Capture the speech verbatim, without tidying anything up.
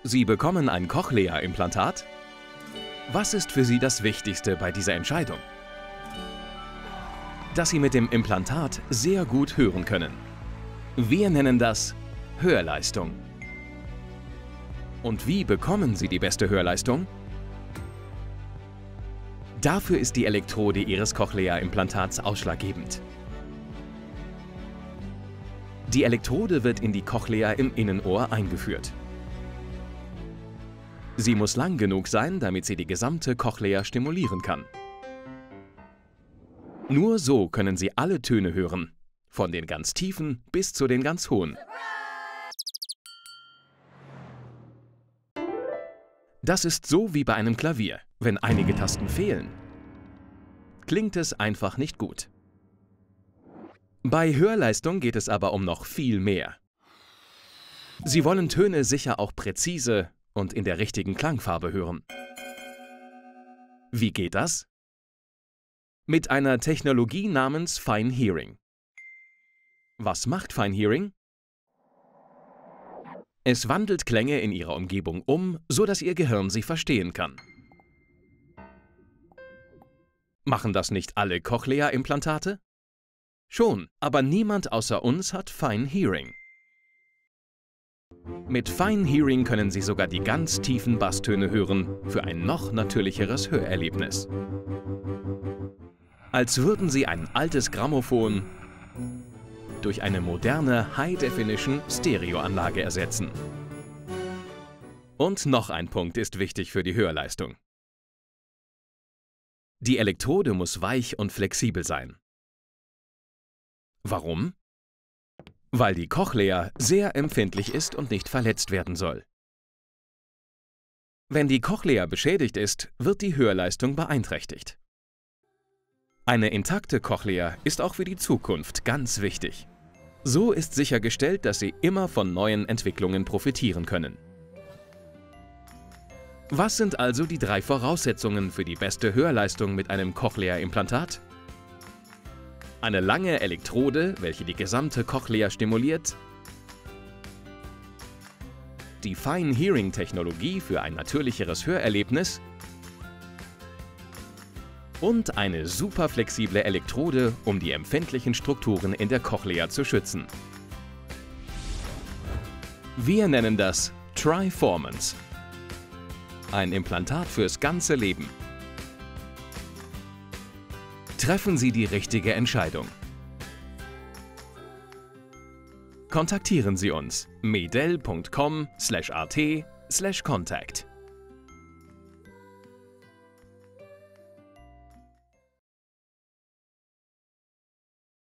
Sie bekommen ein Cochlea-Implantat? Was ist für Sie das Wichtigste bei dieser Entscheidung? Dass Sie mit dem Implantat sehr gut hören können. Wir nennen das Hörleistung. Und wie bekommen Sie die beste Hörleistung? Dafür ist die Elektrode Ihres Cochlea-Implantats ausschlaggebend. Die Elektrode wird in die Cochlea im Innenohr eingeführt. Sie muss lang genug sein, damit sie die gesamte Cochlea stimulieren kann. Nur so können Sie alle Töne hören, von den ganz tiefen bis zu den ganz hohen. Das ist so wie bei einem Klavier. Wenn einige Tasten fehlen, klingt es einfach nicht gut. Bei Hörleistung geht es aber um noch viel mehr. Sie wollen Töne sicher auch präzise und in der richtigen Klangfarbe hören. Wie geht das? Mit einer Technologie namens Fine Hearing. Was macht Fine Hearing? Es wandelt Klänge in Ihrer Umgebung um, so dass Ihr Gehirn sie verstehen kann. Machen das nicht alle Cochlea-Implantate? Schon, aber niemand außer uns hat Fine Hearing. Mit Fine Hearing können Sie sogar die ganz tiefen Basstöne hören für ein noch natürlicheres Hörerlebnis. Als würden Sie ein altes Grammophon durch eine moderne High-Definition-Stereoanlage ersetzen. Und noch ein Punkt ist wichtig für die Hörleistung. Die Elektrode muss weich und flexibel sein. Warum? Weil die Cochlea sehr empfindlich ist und nicht verletzt werden soll. Wenn die Cochlea beschädigt ist, wird die Hörleistung beeinträchtigt. Eine intakte Cochlea ist auch für die Zukunft ganz wichtig. So ist sichergestellt, dass Sie immer von neuen Entwicklungen profitieren können. Was sind also die drei Voraussetzungen für die beste Hörleistung mit einem Cochlea-Implantat? Eine lange Elektrode, welche die gesamte Cochlea stimuliert, die Fine Hearing Technologie für ein natürlicheres Hörerlebnis und eine super flexible Elektrode, um die empfindlichen Strukturen in der Cochlea zu schützen. Wir nennen das Triformance. Ein Implantat fürs ganze Leben. Treffen Sie die richtige Entscheidung. Kontaktieren Sie uns medel punkt com slash at slash contact.